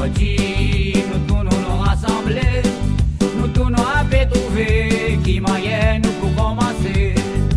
Maudit, nous tous nous rassembler, nous tous nous avons trouvé qui moyen nous pour commencer.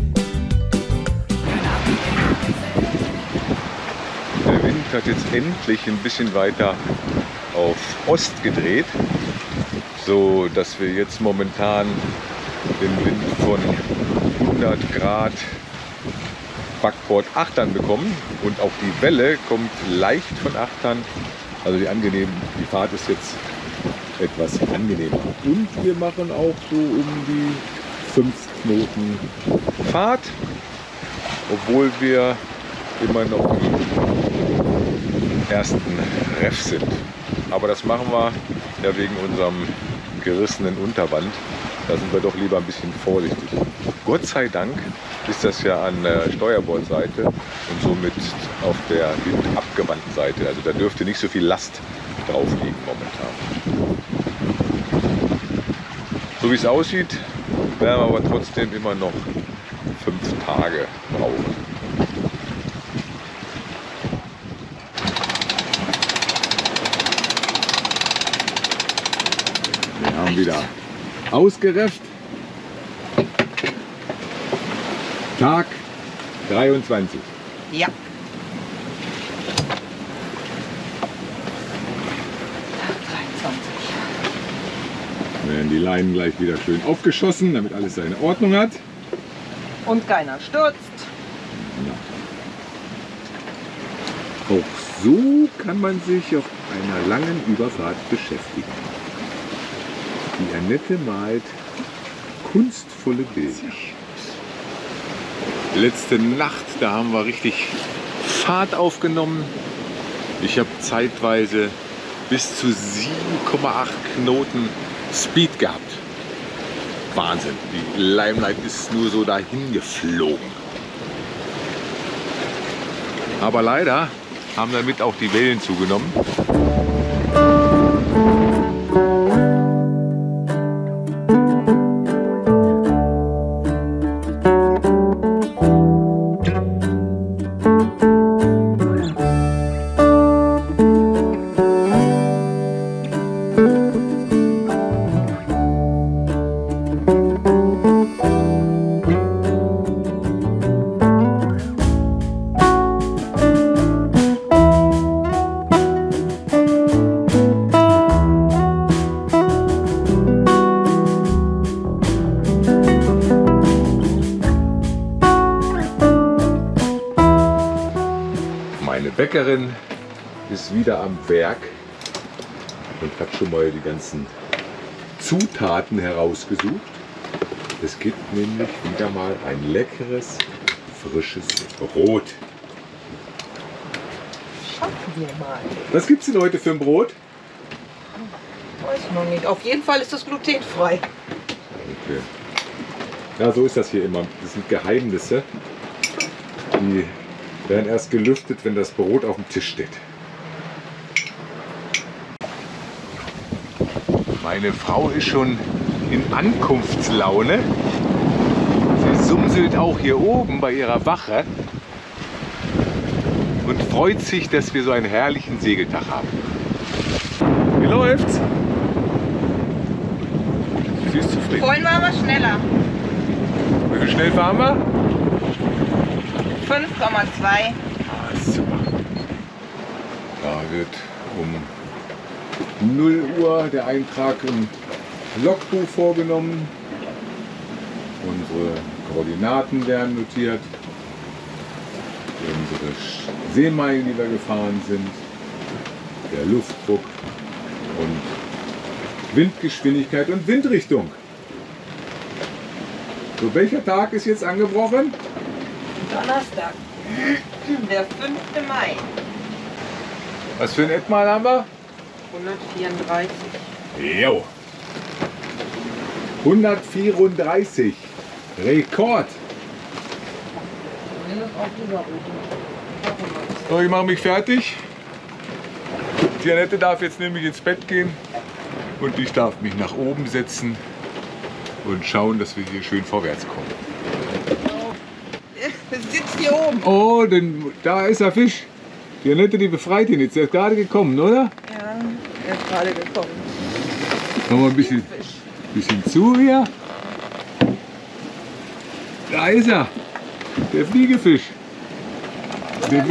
Der Wind hat jetzt endlich ein bisschen weiter auf Ost gedreht, so dass wir jetzt momentan den Wind von 100 Grad Backbord Achtern bekommen und auch die Welle kommt leicht von Achtern. Also die Fahrt ist jetzt etwas angenehmer. Und wir machen auch so um die 5 Knoten Fahrt, obwohl wir immer noch im ersten Reff sind. Aber das machen wir ja wegen unserem gerissenen Unterband. Da sind wir doch lieber ein bisschen vorsichtig. Gott sei Dank ist das ja an der Steuerbordseite und somit auf der windabgewandten Seite. Also da dürfte nicht so viel Last drauf liegen momentan. So wie es aussieht, werden wir aber trotzdem immer noch 5 Tage brauchen. Wir haben wieder ausgerefft. Tag 23. Ja. Tag 23. Werden die Leinen gleich wieder schön aufgeschossen, damit alles seine Ordnung hat. Und keiner stürzt. Ja. Auch so kann man sich auf einer langen Überfahrt beschäftigen. Die Annette malt kunstvolle Bilder. Letzte Nacht, da haben wir richtig Fahrt aufgenommen. Ich habe zeitweise bis zu 7,8 Knoten Speed gehabt. Wahnsinn, die Limelight ist nur so dahin geflogen. Aber leider haben damit auch die Wellen zugenommen. Meine Bäckerin ist wieder am Werk und hat schon mal die ganzen Zutaten herausgesucht. Es gibt nämlich wieder mal ein leckeres, frisches Brot. Schauen wir mal. Was gibt es denn heute für ein Brot? Weiß ich noch nicht. Auf jeden Fall ist das glutenfrei. Okay. Ja, so ist das hier immer. Das sind Geheimnisse. Die werden erst gelüftet, wenn das Brot auf dem Tisch steht. Meine Frau ist schon in Ankunftslaune. Sie sumselt auch hier oben bei ihrer Wache und freut sich, dass wir so einen herrlichen Segeltag haben. Wie läuft's? Sie ist zufrieden. Vorhin waren wir schneller. Wie viel schnell fahren wir? 5,2. Ah, super. Da wird um 0 Uhr der Eintrag im Logbuch vorgenommen. Unsere Koordinaten werden notiert. Unsere Seemeilen, die wir gefahren sind. Der Luftdruck und Windgeschwindigkeit und Windrichtung. So, welcher Tag ist jetzt angebrochen? Donnerstag, der 5. Mai. Was für ein Etmal haben wir? 134. Jo. 134. Rekord. So, ich mache mich fertig. Die Annette darf jetzt nämlich ins Bett gehen und ich darf mich nach oben setzen und schauen, dass wir hier schön vorwärts kommen. Sitzt hier oben. Oh, denn da ist der Fisch. Die Annette, die befreit ihn jetzt. Der ist gerade gekommen, oder? Ja. Er ist gerade gekommen. Noch mal ein bisschen zu hier. Da ist er. Der Fliegefisch. Der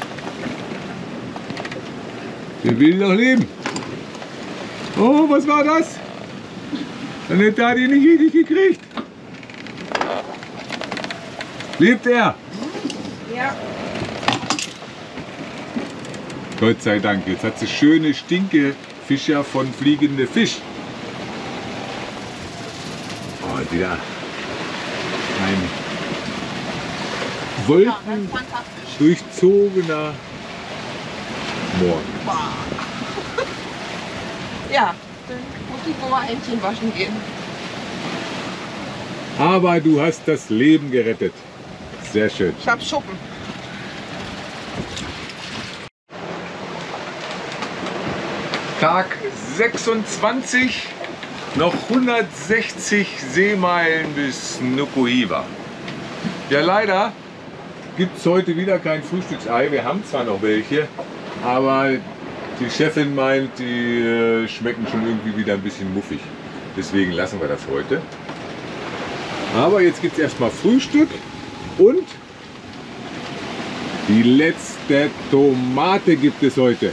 will noch leben. Oh, was war das? Annette hat ihn nicht richtig gekriegt. Lebt er? Ja. Gott sei Dank, jetzt hat sie schöne Stinkefischer von fliegende Fisch. Oh, wieder ein wolkendurchzogener Morgen. Ja, dann muss ich wohl mal Händchen waschen gehen. Aber du hast das Leben gerettet. Sehr schön. Ich hab Schuppen. Tag 26, noch 160 Seemeilen bis Nukuhiva. Ja, leider gibt es heute wieder kein Frühstücksei. Wir haben zwar noch welche, aber die Chefin meint, die schmecken schon irgendwie wieder ein bisschen muffig. Deswegen lassen wir das heute. Aber jetzt gibt es erstmal Frühstück und die letzte Tomate gibt es heute.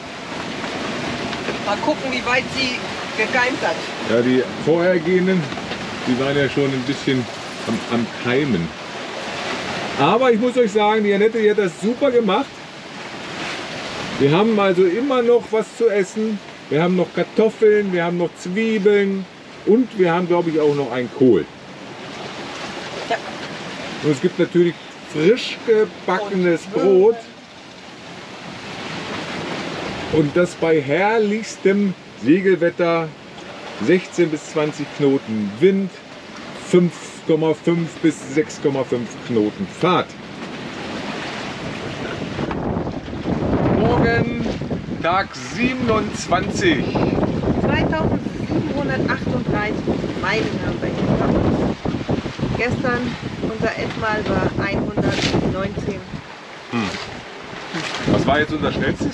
Mal gucken, wie weit sie gekeimt hat. Ja, die vorhergehenden, die waren ja schon ein bisschen am Keimen. Aber ich muss euch sagen, die Annette, die hat das super gemacht. Wir haben also immer noch was zu essen. Wir haben noch Kartoffeln, wir haben noch Zwiebeln und wir haben, glaube ich, auch noch einen Kohl. Ja. Und es gibt natürlich frisch gebackenes Brot. Und das bei herrlichstem Segelwetter, 16 bis 20 Knoten Wind, 5,5 bis 6,5 Knoten Fahrt. Morgen, Tag 27. 2738 Meilen haben wir hinter uns. Gestern unser Endmal war 119. Was war jetzt unser schnellstes?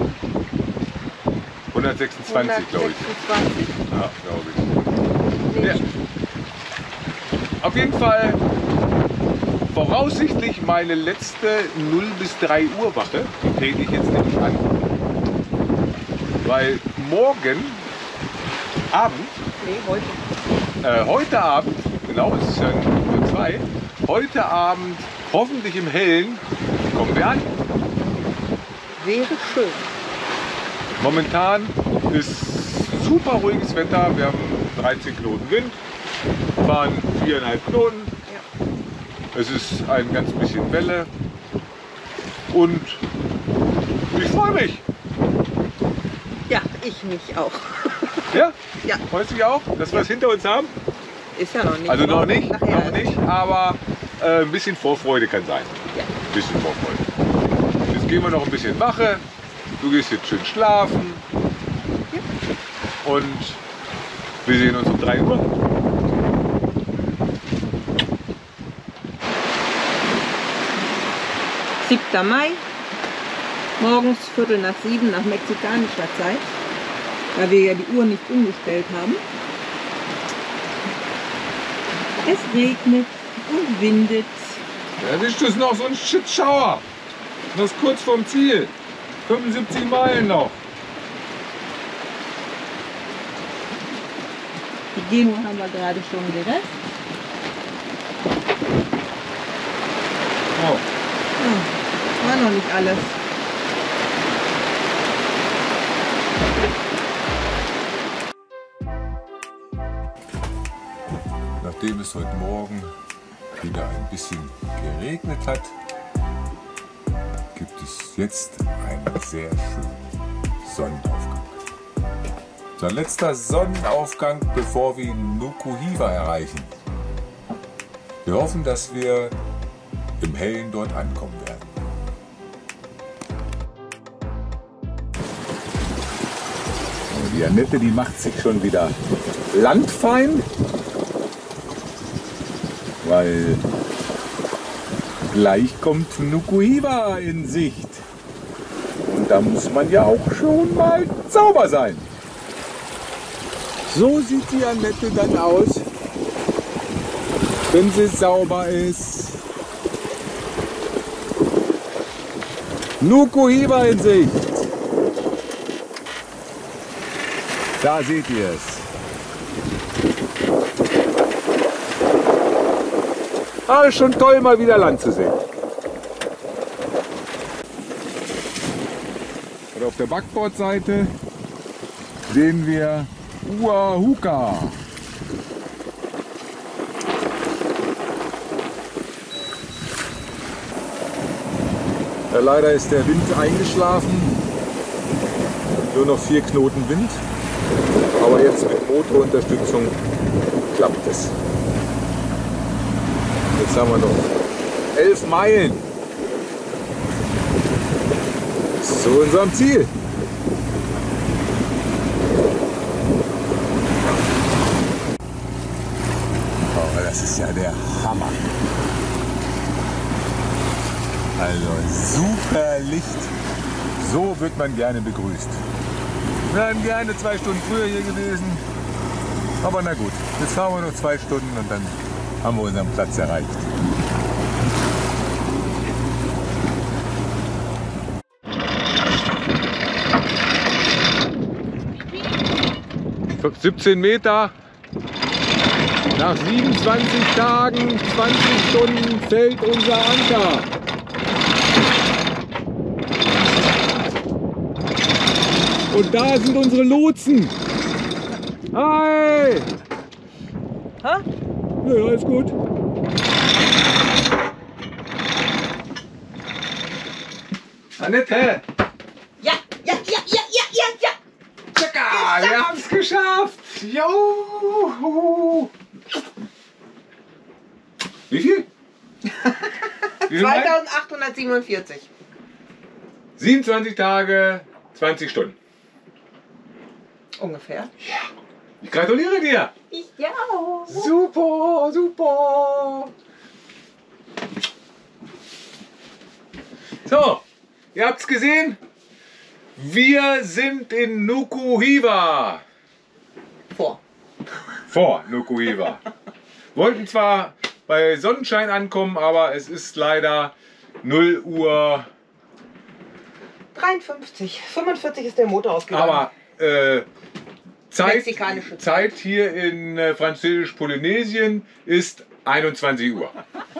126, glaube ich. 126. Ja, glaube ich. Nee, Ja. Auf jeden Fall voraussichtlich meine letzte 0 bis 3 Uhr Wache. Die trete ich jetzt nämlich an. Weil morgen Abend, heute Abend, genau, es ist ja 2, heute Abend, hoffentlich im Hellen, kommen wir an. wäre schön. Momentan ist super ruhiges Wetter. Wir haben 13 Knoten Wind, fahren 4,5 Knoten. Ja. Es ist ein ganz bisschen Welle und ich freue mich. Ja, ich mich auch. Ja? Ja. Freust du dich auch, dass wir es hinter uns haben? Ist ja noch nicht. Also noch nicht, Nachher noch nicht, aber ein bisschen Vorfreude kann sein. Ja. Ein bisschen Vorfreude. Jetzt gehen wir noch ein bisschen Wache. Du gehst jetzt schön schlafen. Ja. Und wir sehen uns um 3 Uhr. Siebter Mai, morgens 6:45 nach mexikanischer Zeit, weil wir ja die Uhr nicht umgestellt haben. Es regnet und windet. Erwischt es noch so ein Shitschauer. Das ist kurz vorm Ziel. 75 Meilen noch. Die Genua haben wir gerade schon gerettet. Oh. War noch nicht alles. Nachdem es heute Morgen wieder ein bisschen geregnet hat, gibt es jetzt einen sehr schönen Sonnenaufgang. Unser letzter Sonnenaufgang, bevor wir Nukuhiva erreichen. Wir hoffen, dass wir im Hellen dort ankommen werden. Die Annette, die macht sich schon wieder landfein, weil gleich kommt Nukuhiva in Sicht. Und da muss man ja auch schon mal sauber sein. So sieht die Annette dann aus, wenn sie sauber ist. Nukuhiva in Sicht. Da seht ihr es. Aber schon toll, mal wieder Land zu sehen. Und auf der Backbordseite sehen wir Uahuka. Ja, leider ist der Wind eingeschlafen. Nur noch 4 Knoten Wind. Aber jetzt mit Motorunterstützung klappt es. Jetzt haben wir noch 11 Meilen zu unserem Ziel. Oh, das ist ja der Hammer. Also super Licht. So wird man gerne begrüßt. Wir wären gerne 2 Stunden früher hier gewesen. Aber na gut, jetzt fahren wir noch 2 Stunden und dann haben wir unseren Platz erreicht. Für 17 Meter. Nach 27 Tagen, 20 Stunden fällt unser Anker. Und da sind unsere Lotsen. Hi! Ha? Ja, alles gut. Annette! Ja. Tschakka, wir haben es geschafft! Jo! Wie viel? Wie viel Meilen? 2847. 27 Tage, 20 Stunden. Ungefähr. Ich gratuliere dir! Ich ja auch. Super, super! So, ihr habt's gesehen. Wir sind in Nukuhiva. Vor Nukuhiva. Wollten zwar bei Sonnenschein ankommen, aber es ist leider 0 Uhr. 53. 45 ist der Motor ausgegangen. Aber Mexikanische Zeit hier in Französisch-Polynesien ist 21 Uhr.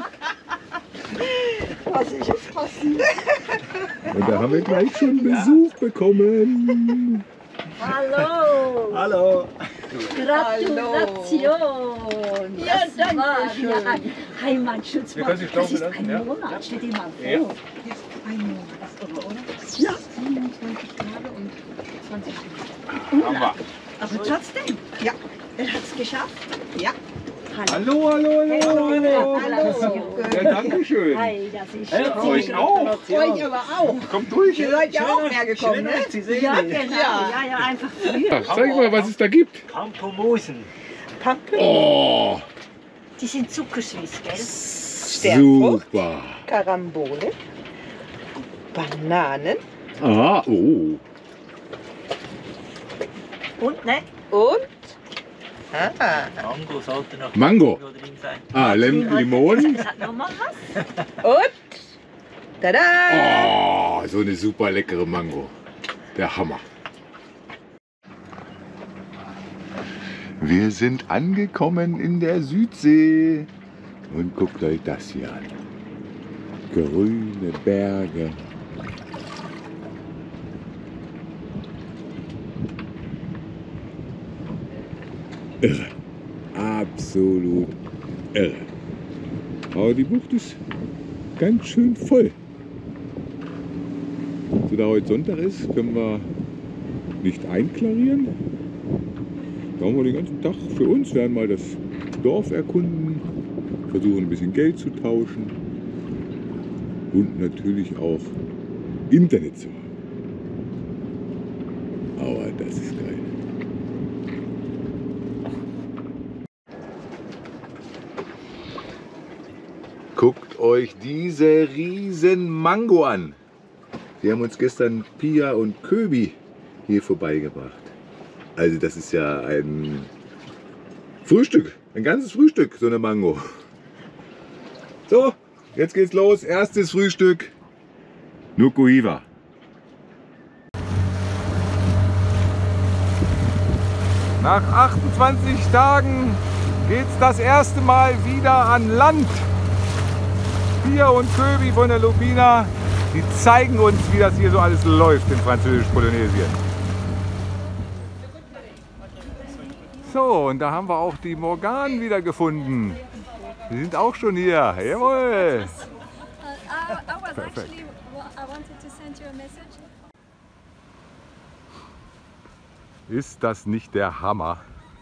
Was ist jetzt passiert? Und da haben wir gleich schon Besuch bekommen. Hallo! Hallo! Gratulation! Ja, Das danke war schön. ja ein Heimatschutz. Wir können Sie Das schlaufen ist lassen, ein ja? Monat, stell dir mal vor. Ja. Ein Monat, das ist irre, oder? Ja. 27 Tage und 20 Stunden. Hammer. Aber trotzdem, Ja. er hat es geschafft. Ja. Hallo, hallo, hallo. Gratulation. Ja, danke schön. Hey, das ist Hey, schön. euch auch! Euch aber auch. Kommt durch. Ihr seid ja auch mehr gekommen, Schön, ne? euch zu sehen. Ja, genau. Ja, einfach früher. Zeig mal, was es da gibt. Pampomosen. Pumpkin, Oh, Die sind zuckersüß, gell? Sternfrucht, super. Karambole, Bananen Ah, oh. Und, ne? und Mango sollte noch Mango. drin sein. Ah, Limon. Es hat noch mal was. und tada! Oh, so eine super leckere Mango. Der Hammer. Wir sind angekommen in der Südsee. Und guckt euch das hier an. Grüne Berge. Irre. Absolut irre. Aber die Bucht ist ganz schön voll. So, da heute Sonntag ist, können wir nicht einklarieren. Da haben wir den ganzen Tag für uns, werden mal das Dorf erkunden, versuchen ein bisschen Geld zu tauschen und natürlich auch Internet zu haben. Aber das ist geil. Guckt euch diese riesen Mango an. Die haben uns gestern Pia und Köbi hier vorbeigebracht. Also das ist ja ein Frühstück, ein ganzes Frühstück, so eine Mango. So, jetzt geht's los. Erstes Frühstück. Nukuhiva. Nach 28 Tagen geht's das erste Mal wieder an Land. Pia und Köbi von der Lubina, die zeigen uns, wie das hier so alles läuft in Französisch-Polynesien. So, und da haben wir auch die Morgan wieder gefunden. Die sind auch schon hier. Jawohl. Perfekt. Ist das nicht der Hammer?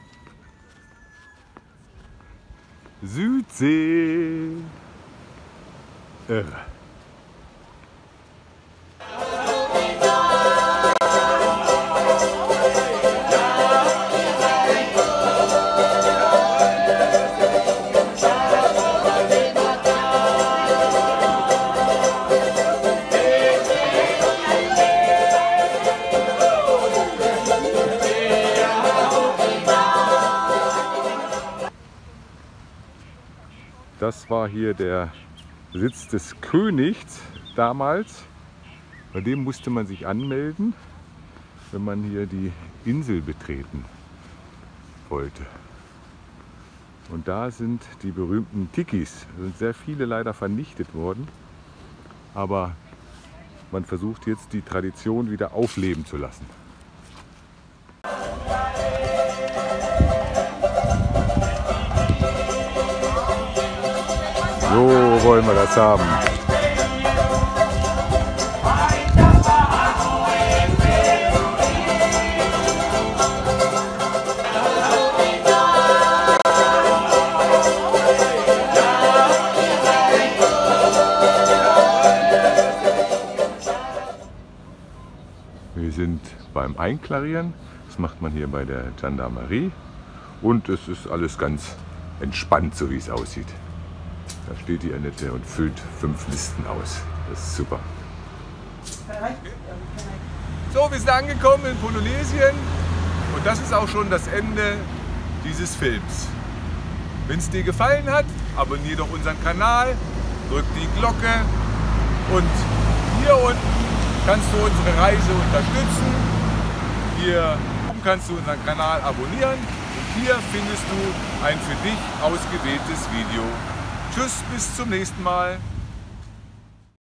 Südsee. Irre. Das war hier der Sitz des Königs damals. Bei dem musste man sich anmelden, wenn man hier die Insel betreten wollte. Und da sind die berühmten Tikis. Es sind sehr viele leider vernichtet worden. Aber man versucht jetzt die Tradition wieder aufleben zu lassen. So wollen wir das haben. Wir sind beim Einklarieren. Das macht man hier bei der Gendarmerie. Und es ist alles ganz entspannt, so wie es aussieht. Da steht die Annette und füllt 5 Listen aus. Das ist super. So, wir sind angekommen in Polynesien und das ist auch schon das Ende dieses Films. Wenn es dir gefallen hat, abonniere doch unseren Kanal, drück die Glocke und hier unten kannst du unsere Reise unterstützen. Hier oben kannst du unseren Kanal abonnieren und hier findest du ein für dich ausgewähltes Video. Tschüss, bis zum nächsten Mal.